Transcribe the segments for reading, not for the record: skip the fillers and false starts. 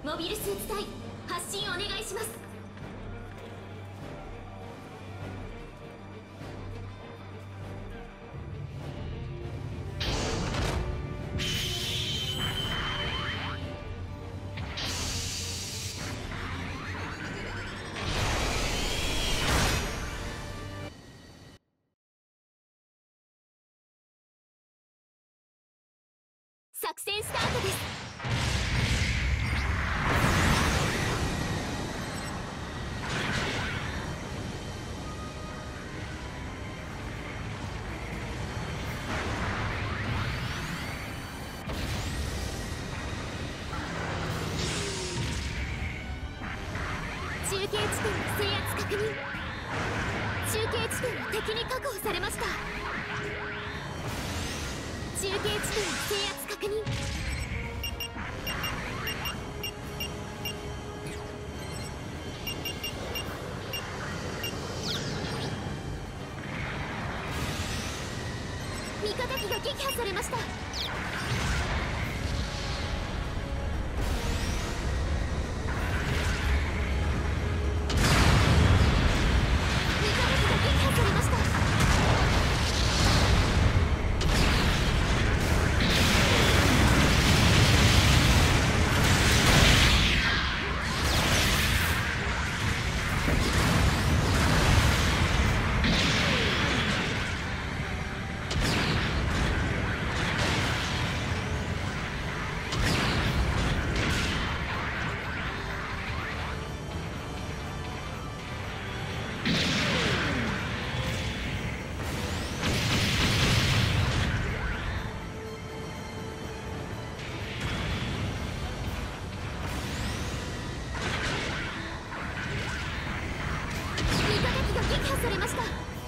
モビルスーツ隊発進お願いします。作戦スタートです。中継地点の制圧確認。中継地点は敵に確保されました。中継地点の制圧確認。味方機が撃破されました。されました。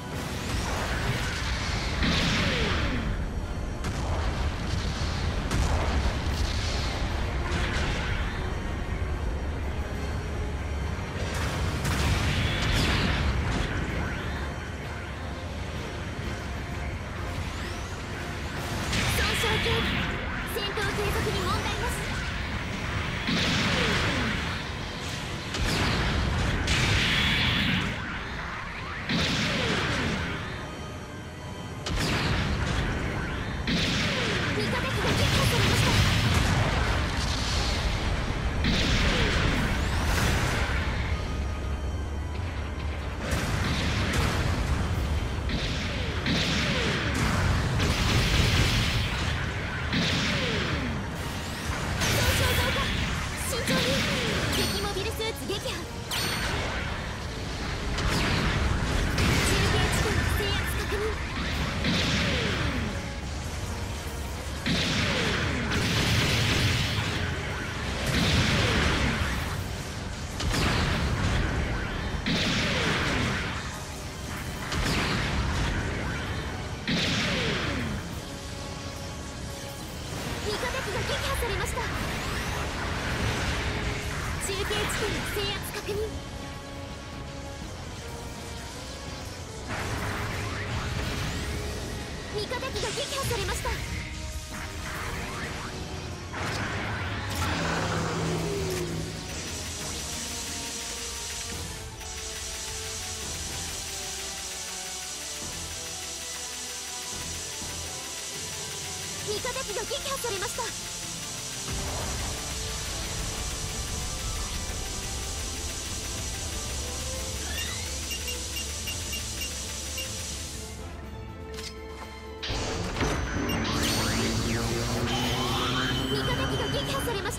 損傷警備、戦闘継続に問題なし。中継地点の制圧確認。味方機が撃破されました。味方機が撃破されました。されました。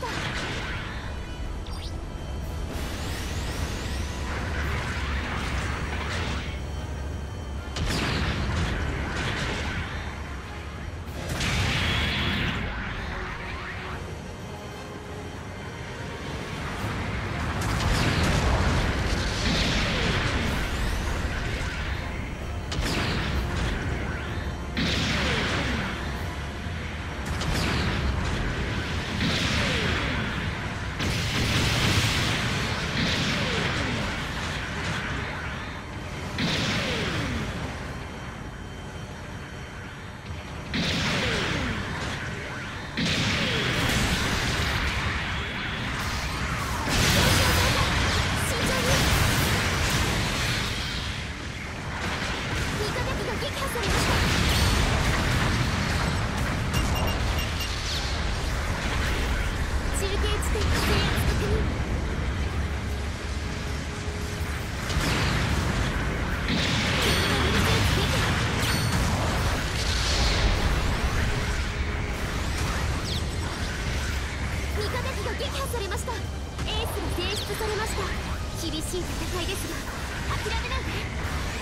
点制圧確認。味方機が撃破されました。エースが提出されました。厳しい戦いですが諦めないで。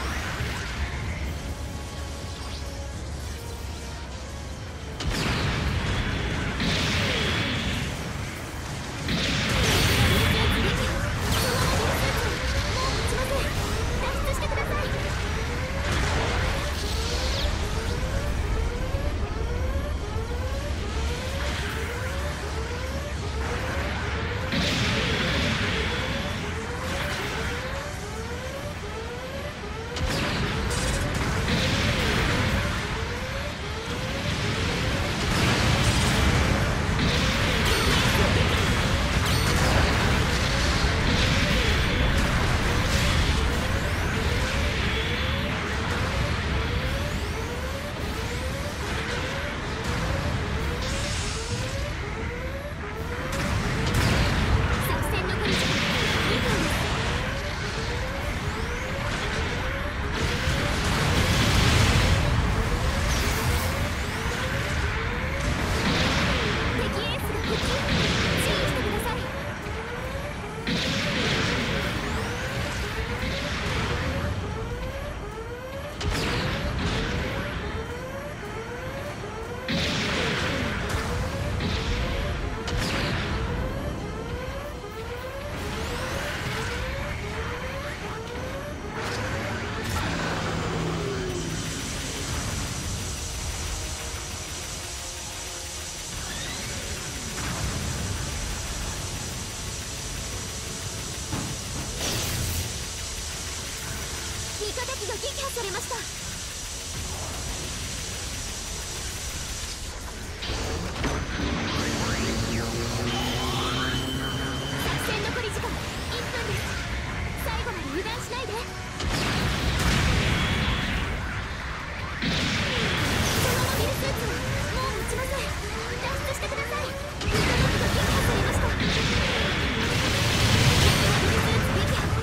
味方機が撃破されました。作戦残り時間1分です。最後まで油断しないで。そのモビルスーツはもう持ちません。脱出してください。味方機が撃破されました。モビルスーツ撃破。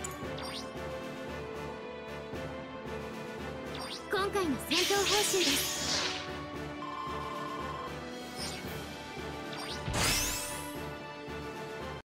今回の戦闘報酬です。